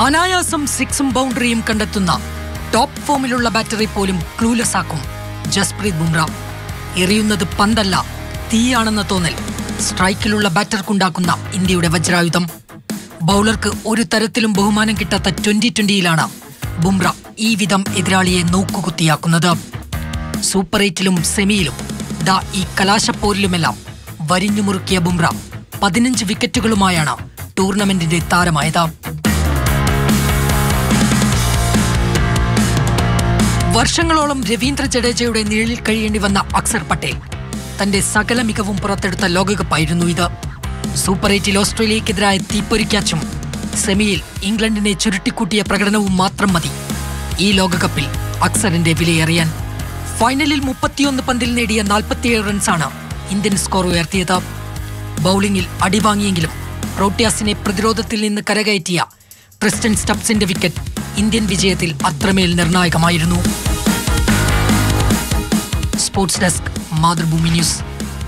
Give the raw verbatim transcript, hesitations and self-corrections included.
അനായാസം സിക്സും ബൗണ്ടറിയും കണ്ടെത്തുന്ന ടോപ്പ് ഫോമിലുള്ള ബാറ്ററി പോലും ക്ലൂലെസ് ആക്കും ജസ്പ്രീത് ബുംറ. എറിയുന്നത് പന്തല്ല, തീയാണെന്ന തോന്നൽ സ്ട്രൈക്കിലുള്ള ബാറ്റർക്കുണ്ടാക്കുന്ന ഇന്ത്യയുടെ വജ്രായുധം. ബൗളർക്ക് ഒരു തരത്തിലും ബഹുമാനം കിട്ടാത്ത ട്വന്റി ട്വന്റിയിലാണ് ബുംറ ഈ വിധം എതിരാളിയെ നോക്കുകുത്തിയാക്കുന്നത്. സൂപ്പർ എയ്റ്റിലും സെമിയിലും ദാ ഈ കലാശപ്പോരിലുമെല്ലാം വരിഞ്ഞുമുറുക്കിയ ബുംറ പതിനഞ്ച് വിക്കറ്റുകളുമായാണ് ടൂർണമെന്റിന്റെ താരമായത്. വർഷങ്ങളോളം രവീന്ദ്ര ജഡേജയുടെ നിഴലിൽ കഴിയേണ്ടി വന്ന അക്സർ പട്ടേൽ തന്റെ സകല മികവും പുറത്തെടുത്ത ലോകകപ്പായിരുന്നു ഇത്. സൂപ്പർ എയ്റ്റിൽ ഓസ്ട്രേലിയക്കെതിരായ തീപ്പൊരി ക്യാച്ചും സെമിയിൽ ഇംഗ്ലണ്ടിനെ ചുരുട്ടിക്കൂട്ടിയ പ്രകടനവും മാത്രം മതി ഈ ലോകകപ്പിൽ അക്സറിന്റെ വിലയറിയാൻ. ഫൈനലിൽ മുപ്പത്തിയൊന്ന് പന്തിൽ നേടിയ നാൽപ്പത്തിയേഴ് റൺസാണ് ഇന്ത്യൻ സ്കോർ ഉയർത്തിയത്. ബൌളിംഗിൽ അടിവാങ്ങിയെങ്കിലും പ്രോട്ടിയാസിനെ പ്രതിരോധത്തിൽ നിന്ന് കരകയറ്റിയ ക്രിസ്റ്റൻ സ്റ്റബ്സിന്റെ വിക്കറ്റ് ഇന്ത്യൻ വിജയത്തിൽ അത്രമേൽ നിർണായകമായിരുന്നു. Sports desk, Mathrubhumi news.